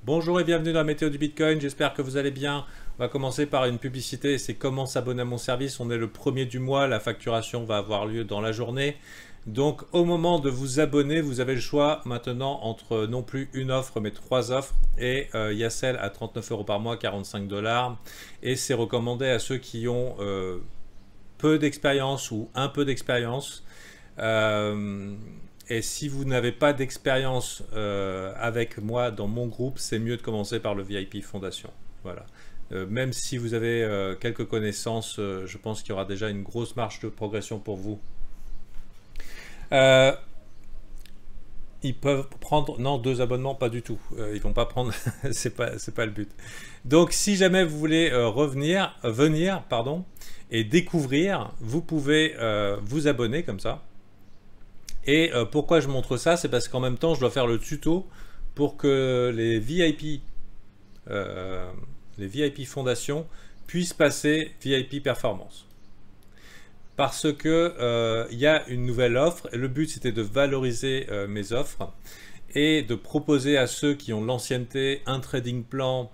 Bonjour et bienvenue dans la météo du Bitcoin, j'espère que vous allez bien. On va commencer par une publicité, c'est comment s'abonner à mon service. On est le premier du mois, la facturation va avoir lieu dans la journée. Donc au moment de vous abonner, vous avez le choix maintenant entre non plus une offre mais trois offres. Et il y a celle à 39 € par mois, 45 $. Et c'est recommandé à ceux qui ont peu d'expérience ou un peu d'expérience. Et si vous n'avez pas d'expérience avec moi dans mon groupe, c'est mieux de commencer par le VIP Fondation. Voilà. Même si vous avez quelques connaissances, je pense qu'il y aura déjà une grosse marge de progression pour vous. Ils peuvent prendre, non, 2 abonnements, pas du tout. Ils vont pas prendre, c'est pas le but. Donc, si jamais vous voulez venir, pardon, et découvrir, vous pouvez vous abonner comme ça. Et pourquoi je montre ça, c'est parce qu'en même temps, je dois faire le tuto pour que les VIP Fondation puissent passer VIP Performance. Parce que y a une nouvelle offre, et le but c'était de valoriser mes offres et de proposer à ceux qui ont l'ancienneté un trading plan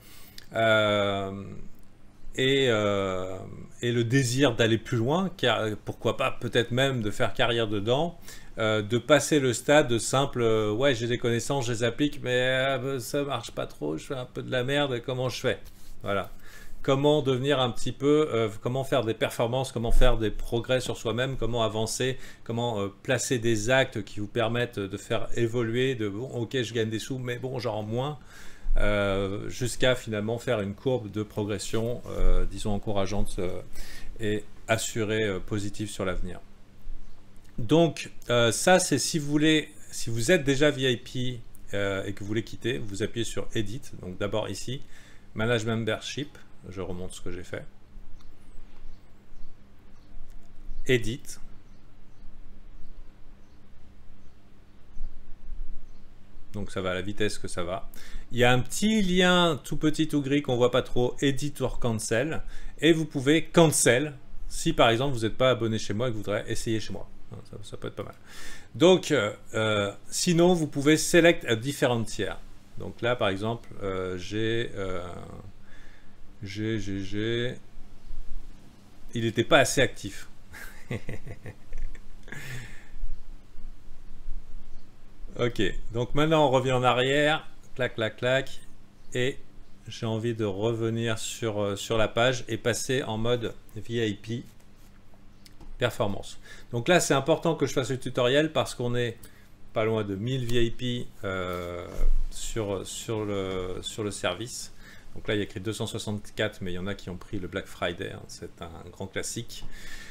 et le désir d'aller plus loin, car pourquoi pas peut-être même de faire carrière dedans, de passer le stade de simple ouais, j'ai des connaissances, je les applique, mais ça marche pas trop, je fais un peu de la merde, comment je fais? Voilà. Comment devenir un petit peu, comment faire des performances, comment faire des progrès sur soi-même, comment avancer, comment placer des actes qui vous permettent de faire évoluer, de bon, ok, je gagne des sous, mais bon, genre moins, jusqu'à finalement faire une courbe de progression, disons, encourageante et assurée, positive sur l'avenir. Donc, ça, c'est si vous voulez, si vous êtes déjà VIP et que vous voulez quitter, vous appuyez sur Edit. Donc, d'abord ici, Manage Membership. Je remonte ce que j'ai fait. Edit. Donc ça va à la vitesse que ça va. Il y a un petit lien tout petit, tout gris qu'on voit pas trop, Edit or Cancel. Et vous pouvez Cancel si par exemple vous n'êtes pas abonné chez moi et que vous voudrez essayer chez moi. Ça peut être pas mal. Donc sinon vous pouvez Select a different tier. Donc là par exemple il n'était pas assez actif. Ok, donc maintenant on revient en arrière, clac, clac, clac, et j'ai envie de revenir sur la page et passer en mode VIP performance. Donc là c'est important que je fasse le tutoriel parce qu'on est pas loin de 1000 VIP sur le service. Donc là il y a écrit 264, mais il y en a qui ont pris le Black Friday, hein, c'est un grand classique.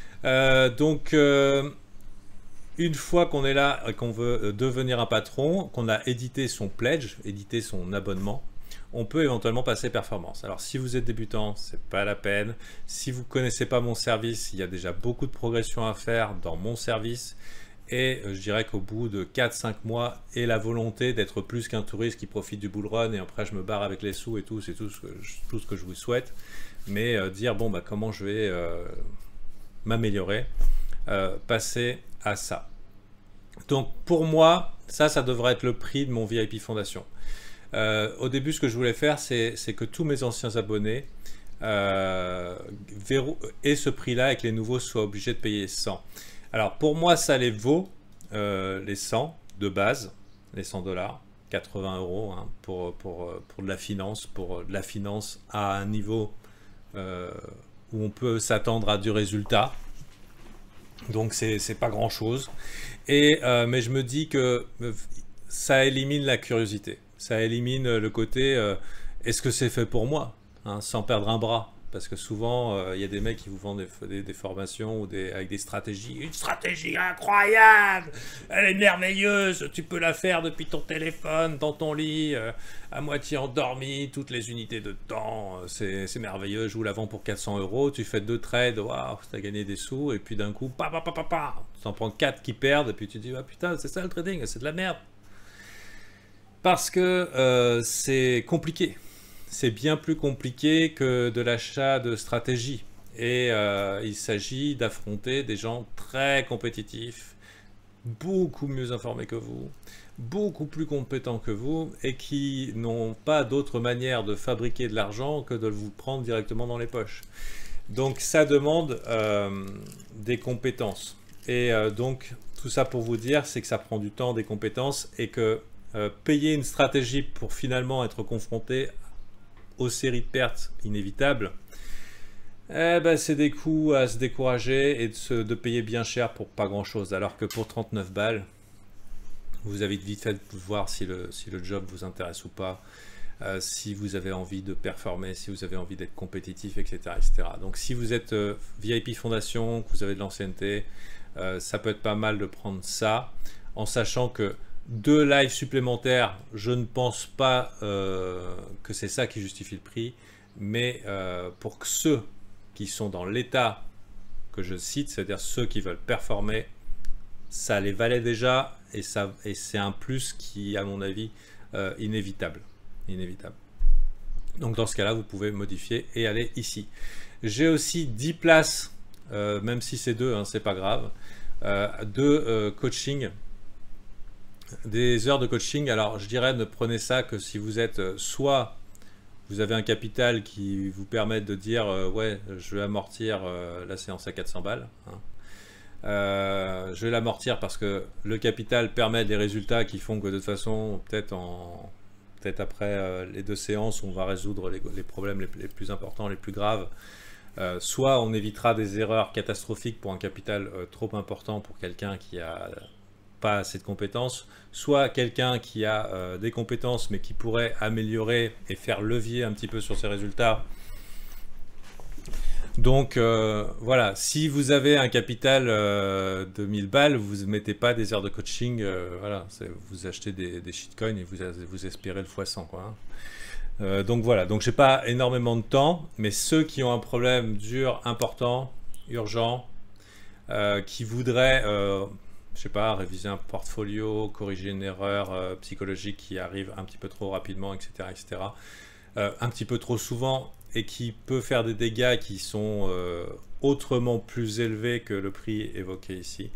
Une fois qu'on est là et qu'on veut devenir un patron, qu'on a édité son pledge, édité son abonnement, on peut éventuellement passer performance. Alors si vous êtes débutant, c'est pas la peine. Si vous connaissez pas mon service, il y a déjà beaucoup de progression à faire dans mon service. Et je dirais qu'au bout de 4-5 mois, et la volonté d'être plus qu'un touriste qui profite du bull run et après je me barre avec les sous et tout, c'est tout ce que je vous souhaite. Mais dire bon bah comment je vais m'améliorer, passer à ça. Donc pour moi, ça devrait être le prix de mon VIP Fondation. Au début, ce que je voulais faire, c'est que tous mes anciens abonnés aient ce prix-là et que les nouveaux soient obligés de payer 100. Alors pour moi, ça les vaut, les 100 de base, les 100 $, 80 € hein, pour de la finance, à un niveau où on peut s'attendre à du résultat. Donc c'est pas grand chose, mais je me dis que ça élimine la curiosité, ça élimine le côté est-ce que c'est fait pour moi, hein, sans perdre un bras, parce que souvent il y a des mecs qui vous vendent des formations ou avec des stratégies, une stratégie incroyable, elle est merveilleuse, tu peux la faire depuis ton téléphone, dans ton lit, à moitié endormi, toutes les unités de temps, c'est merveilleux, je vous la vends pour 400 €, tu fais 2 trades, waouh, tu as gagné des sous, et puis d'un coup, tu en prends 4 qui perdent, et puis tu dis, ah putain, c'est ça le trading, c'est de la merde. Parce que c'est compliqué. C'est bien plus compliqué que de l'achat de stratégie. Et il s'agit d'affronter des gens très compétitifs, beaucoup mieux informés que vous, beaucoup plus compétents que vous et qui n'ont pas d'autre manière de fabriquer de l'argent que de vous prendre directement dans les poches. Donc ça demande des compétences. Et donc tout ça pour vous dire, c'est que ça prend du temps, des compétences, et que payer une stratégie pour finalement être confronté aux séries de pertes inévitables, c'est des coups à se décourager et de payer bien cher pour pas grand chose. Alors que pour 39 balles, vous avez vite fait de voir si le job vous intéresse ou pas, si vous avez envie de performer, si vous avez envie d'être compétitif, etc., etc. Donc si vous êtes VIP Fondation, que vous avez de l'ancienneté, ça peut être pas mal de prendre ça, en sachant que 2 lives supplémentaires, je ne pense pas que c'est ça qui justifie le prix, mais pour que ceux qui sont dans l'état que je cite, c'est-à-dire ceux qui veulent performer, ça les valait déjà, et c'est un plus qui, à mon avis, inévitable. Donc dans ce cas-là, vous pouvez modifier et aller ici. J'ai aussi 10 places, même si c'est 2, hein, c'est pas grave, de coaching, des heures de coaching. Alors je dirais, ne prenez ça que si vous êtes soit vous avez un capital qui vous permet de dire ouais, je vais amortir la séance à 400 balles, hein. Je vais l'amortir parce que le capital permet des résultats qui font que de toute façon, peut-être après les 2 séances, on va résoudre les problèmes les plus importants, les plus graves. Soit on évitera des erreurs catastrophiques pour un capital trop important pour quelqu'un qui a pas assez de compétences, soit quelqu'un qui a des compétences mais qui pourrait améliorer et faire levier un petit peu sur ses résultats. Donc voilà, si vous avez un capital de 1000 balles, vous ne mettez pas des heures de coaching, voilà, vous achetez des shitcoins et vous espérez le x100, quoi, hein. Donc voilà, donc j'ai pas énormément de temps, mais ceux qui ont un problème dur, important, urgent, qui voudraient, je sais pas, réviser un portfolio, corriger une erreur psychologique qui arrive un petit peu trop rapidement, etc., etc., un petit peu trop souvent, et qui peut faire des dégâts qui sont autrement plus élevés que le prix évoqué ici.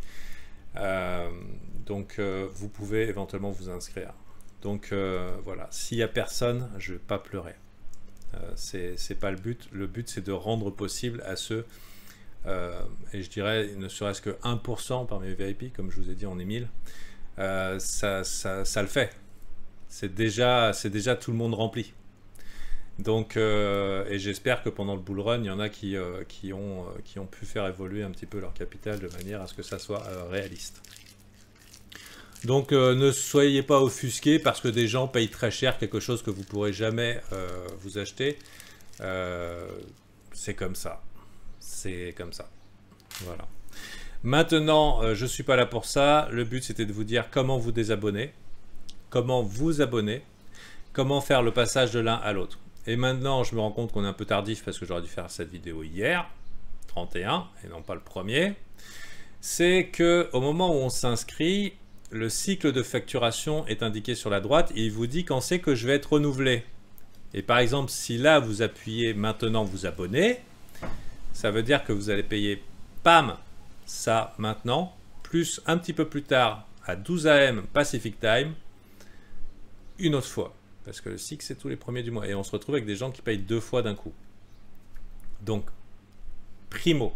Donc vous pouvez éventuellement vous inscrire. Donc voilà, s'il n'y a personne, je ne vais pas pleurer. C'est pas le but. Le but, c'est de rendre possible à ceux, et je dirais ne serait-ce que 1% parmi les VIP, comme je vous ai dit, on est 1000, ça le fait. C'est déjà tout le monde rempli. Donc, et j'espère que pendant le bull run, il y en a qui ont pu faire évoluer un petit peu leur capital de manière à ce que ça soit réaliste. Donc, ne soyez pas offusqués parce que des gens payent très cher quelque chose que vous ne pourrez jamais vous acheter. C'est comme ça. C'est comme ça. Voilà. Maintenant, je ne suis pas là pour ça. Le but, c'était de vous dire comment vous désabonner, comment vous abonner, comment faire le passage de l'un à l'autre. Et maintenant, je me rends compte qu'on est un peu tardif parce que j'aurais dû faire cette vidéo hier, 31, et non pas le 1er. C'est qu'au moment où on s'inscrit, le cycle de facturation est indiqué sur la droite et il vous dit quand c'est que je vais être renouvelé. Et par exemple, si là, vous appuyez maintenant vous abonner, ça veut dire que vous allez payer, pam, ça maintenant, plus un petit peu plus tard, à 12 AM Pacific Time, une autre fois. Parce que le cycle, c'est tous les premiers du mois. Et on se retrouve avec des gens qui payent 2 fois d'un coup. Donc, primo,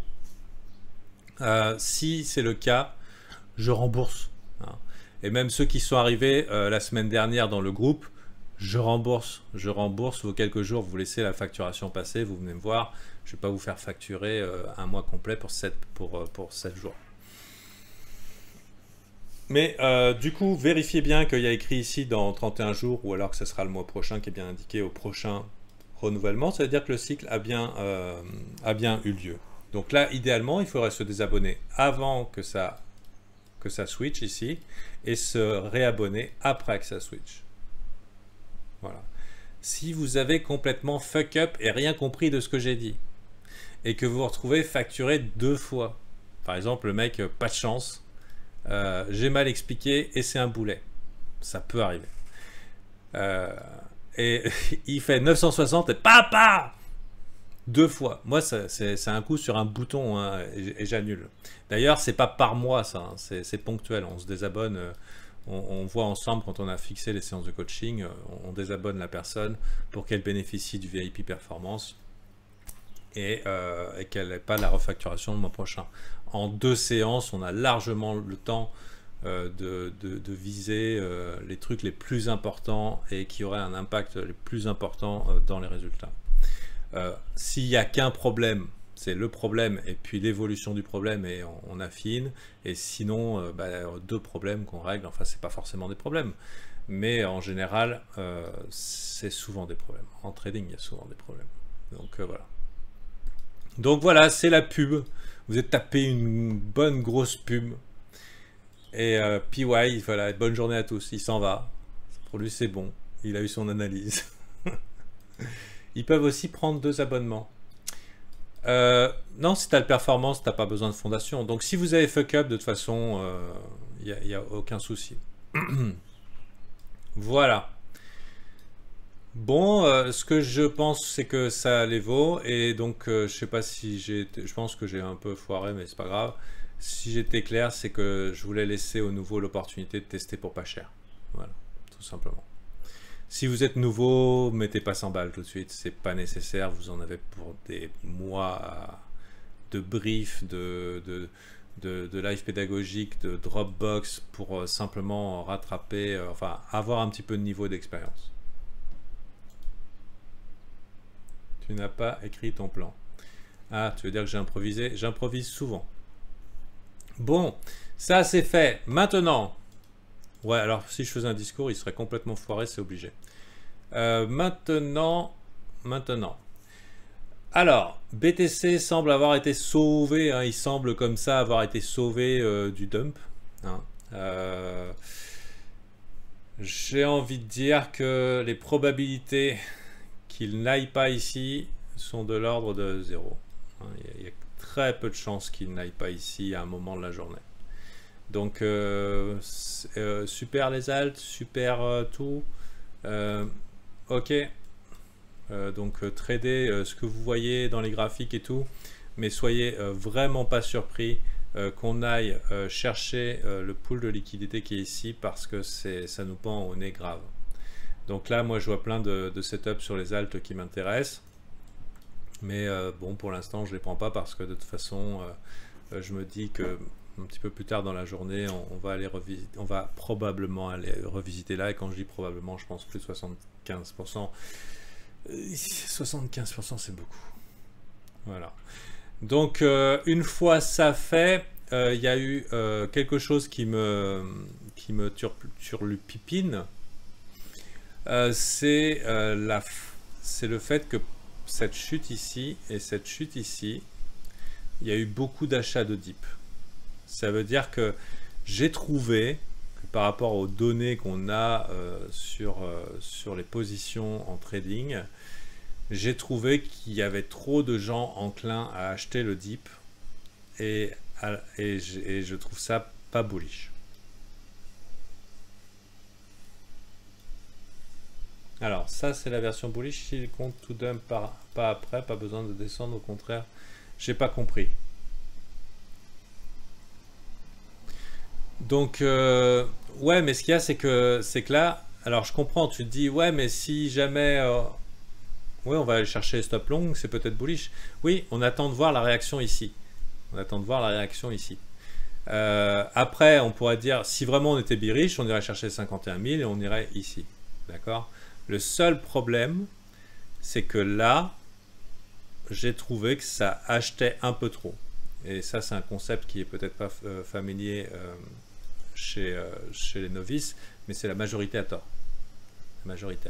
si c'est le cas, je rembourse, hein. Et même ceux qui sont arrivés la semaine dernière dans le groupe, je rembourse vos quelques jours, vous laissez la facturation passer, vous venez me voir. Je ne vais pas vous faire facturer un mois complet pour 7 jours. Mais du coup, vérifiez bien qu'il y a écrit ici dans 31 jours ou alors que ce sera le mois prochain qui est bien indiqué au prochain renouvellement. Ça veut dire que le cycle a bien eu lieu. Donc là, idéalement, il faudrait se désabonner avant que ça switch ici et se réabonner après que ça switch. Voilà. Si vous avez complètement fuck up et rien compris de ce que j'ai dit et que vous vous retrouvez facturé 2 fois, par exemple, le mec, pas de chance, j'ai mal expliqué et c'est un boulet. Ça peut arriver. Et il fait 960 et papa 2 fois. Moi, c'est un coup sur un bouton, hein, et j'annule. D'ailleurs, c'est pas par mois, ça, hein, c'est ponctuel. On se désabonne on voit ensemble quand on a fixé les séances de coaching, on désabonne la personne pour qu'elle bénéficie du VIP performance et qu'elle n'ait pas la refacturation le mois prochain. En 2 séances, on a largement le temps de viser les trucs les plus importants et qui auraient un impact les plus importants dans les résultats. S'il n'y a qu'un problème, c'est le problème et puis l'évolution du problème et on affine. Et sinon, 2 problèmes qu'on règle, enfin c'est pas forcément des problèmes, mais en général, c'est souvent des problèmes. En trading, il y a souvent des problèmes. Donc voilà. Donc voilà, c'est la pub. Vous êtes tapé une bonne grosse pub. Et PY, voilà, bonne journée à tous. Il s'en va. Pour lui, c'est bon. Il a eu son analyse. Ils peuvent aussi prendre 2 abonnements. Non, si tu as le performance, tu n'as pas besoin de fondation. Donc si vous avez fuck up, de toute façon, il n'y a aucun souci. Voilà. Bon, ce que je pense, c'est que ça les vaut. Et donc, je sais pas si j'ai... Je pense que j'ai un peu foiré, mais c'est pas grave. Si j'étais clair, c'est que je voulais laisser aux nouveaux l'opportunité de tester pour pas cher. Voilà, tout simplement. Si vous êtes nouveau, mettez pas 100 balles tout de suite, c'est pas nécessaire, vous en avez pour des mois de brief, de live pédagogique, de Dropbox pour simplement rattraper, enfin avoir un petit peu de niveau d'expérience. Tu n'as pas écrit ton plan. Ah, tu veux dire que j'ai improvisé? J'improvise souvent. Bon, ça c'est fait. Maintenant... Ouais, alors si je faisais un discours, il serait complètement foiré, c'est obligé. Maintenant. Alors, BTC semble avoir été sauvé, hein, il semble comme ça avoir été sauvé du dump. Hein. J'ai envie de dire que les probabilités qu'il n'aille pas ici sont de l'ordre de 0. Hein, il y a très peu de chances qu'il n'aille pas ici à un moment de la journée. Donc super les alts, super tout, ok, donc tradez ce que vous voyez dans les graphiques et tout, mais soyez vraiment pas surpris qu'on aille chercher le pool de liquidité qui est ici parce que ça nous pend au nez grave. Donc là moi je vois plein de setups sur les alts qui m'intéressent, mais bon pour l'instant je les prends pas parce que de toute façon je me dis que un petit peu plus tard dans la journée, on va aller revisiter, on va probablement aller revisiter là, et quand je dis probablement, je pense plus de 75%. 75% c'est beaucoup. Voilà. Donc une fois ça fait, il y a eu quelque chose qui me turlupipine. C'est le fait que cette chute ici et cette chute ici, il y a eu beaucoup d'achats de dip. Ça veut dire que j'ai trouvé que par rapport aux données qu'on a sur les positions en trading, j'ai trouvé qu'il y avait trop de gens enclins à acheter le dip et je trouve ça pas bullish. Alors ça c'est la version bullish, s'il compte tout dump pas après, pas besoin de descendre, au contraire, j'ai pas compris. Donc, ouais, mais ce qu'il y a, c'est que là, alors je comprends, tu te dis, ouais, mais si jamais, ouais, on va aller chercher stop long, c'est peut-être bullish. Oui, on attend de voir la réaction ici. On attend de voir la réaction ici. Après, on pourrait dire, si vraiment on était bearish, on irait chercher 51 000 et on irait ici. D'accord? Le seul problème, c'est que là, j'ai trouvé que ça achetait un peu trop. Et ça, c'est un concept qui est peut-être pas familier chez les novices, mais c'est la majorité à tort. La majorité à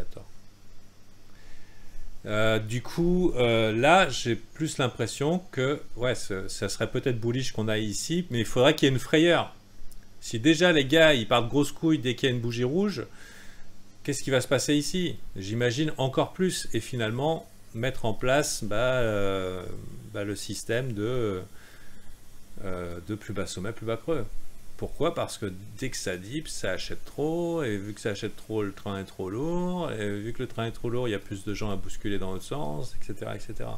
tort. Du coup, là, j'ai plus l'impression que ouais, ça serait peut-être bullish qu'on aille ici, mais il faudrait qu'il y ait une frayeur. Si déjà les gars, ils partent grosse couille dès qu'il y a une bougie rouge, qu'est-ce qui va se passer ici? J'imagine encore plus. Et finalement, mettre en place le système de plus bas sommet, plus bas creux. Pourquoi? Parce que dès que ça dip, ça achète trop, et vu que ça achète trop, le train est trop lourd, et vu que le train est trop lourd, il y a plus de gens à bousculer dans l'autre sens, etc., etc.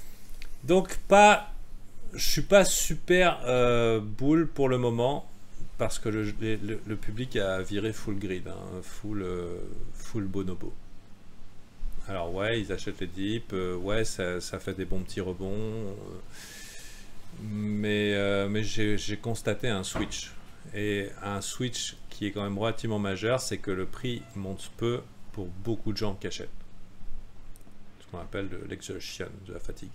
Donc je suis pas super bull pour le moment. parce que le public a viré full grid, hein, full bonobo. Alors ouais, ils achètent les dips, ouais, ça fait des bons petits rebonds, mais j'ai constaté un switch. Et un switch qui est quand même relativement majeur, c'est que le prix monte peu pour beaucoup de gens qui achètent. Ce qu'on appelle de l'exhaustion, de la fatigue.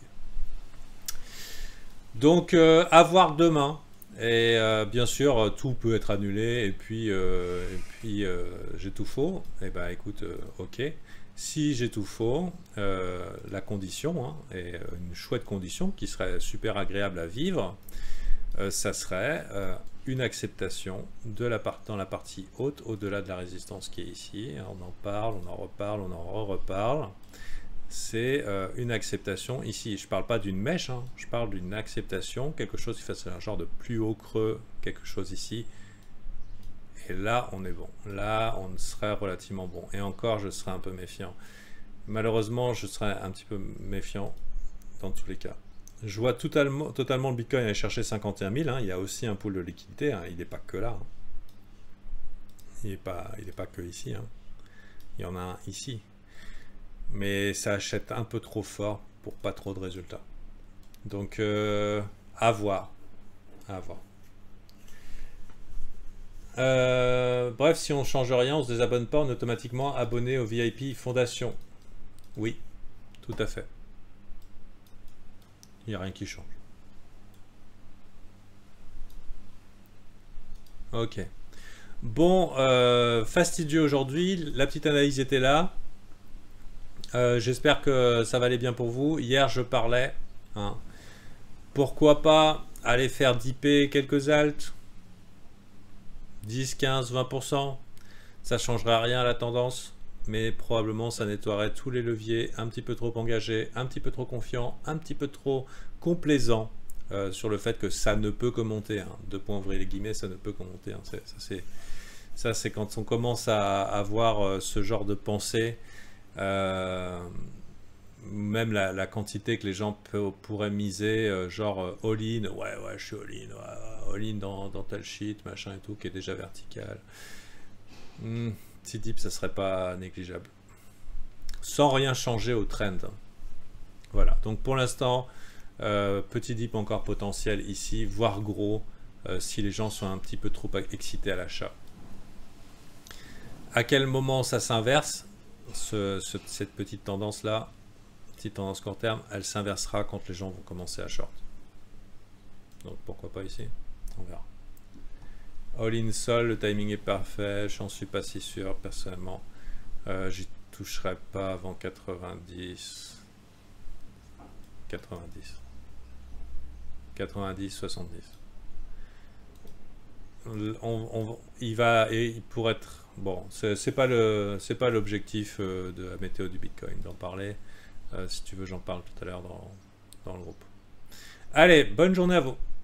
Donc, à voir demain. Et bien sûr, tout peut être annulé. Et puis j'ai tout faux. Et ben, écoute, ok. Si j'ai tout faux, la condition, hein, et une chouette condition qui serait super agréable à vivre, ça serait une acceptation dans la partie haute, au-delà de la résistance qui est ici. On en parle, on en reparle, on en reparle. C'est une acceptation ici. Je ne parle pas d'une mèche, hein, je parle d'une acceptation, quelque chose qui fasse un genre de plus haut creux, quelque chose ici. Et là, on est bon. Là, on serait relativement bon. Et encore, je serais un peu méfiant. Malheureusement, je serais un petit peu méfiant dans tous les cas. Je vois totalement le Bitcoin aller chercher 51 000. Hein. Il y a aussi un pool de liquidité. Hein. Il n'est pas que là. Hein. Il n'est pas que ici. Hein. Il y en a un ici. Mais ça achète un peu trop fort pour pas trop de résultats. Donc, à voir. À voir. Bref, si on ne change rien, on se désabonne pas, on est automatiquement abonné au VIP Fondation. Oui, tout à fait. Il n'y a rien qui change. Ok. Bon, fastidieux aujourd'hui. La petite analyse était là. J'espère que ça va aller bien pour vous. Hier, je parlais. Hein, pourquoi pas aller faire dipper quelques alts 10, 15, 20%. Ça ne changera rien à la tendance. Mais probablement, ça nettoierait tous les leviers. Un petit peu trop engagé, un petit peu trop confiant, un petit peu trop complaisant sur le fait que ça ne peut que monter. Hein. Deux points ouvrez les guillemets, ça ne peut que monter. Hein. Ça, c'est quand on commence à avoir ce genre de pensée. Même la quantité que les gens pourraient miser, genre all-in, ouais, je suis all-in, ouais, all-in dans tel sheet, machin et tout, qui est déjà vertical. Petit dip, ça serait pas négligeable. Sans rien changer au trend. Voilà, donc pour l'instant, petit dip encore potentiel ici, voire gros, si les gens sont un petit peu trop excités à l'achat. À quel moment ça s'inverse ? Cette petite tendance là, petite tendance court terme, elle s'inversera quand les gens vont commencer à short. Donc pourquoi pas ici, on verra. All in sol, le timing est parfait, j'en suis pas si sûr personnellement. J'y toucherai pas avant 90, 70. Il pourrait être bon. C'est pas l'objectif de la météo du Bitcoin d'en parler. Si tu veux, j'en parle tout à l'heure dans le groupe. Allez, bonne journée à vous.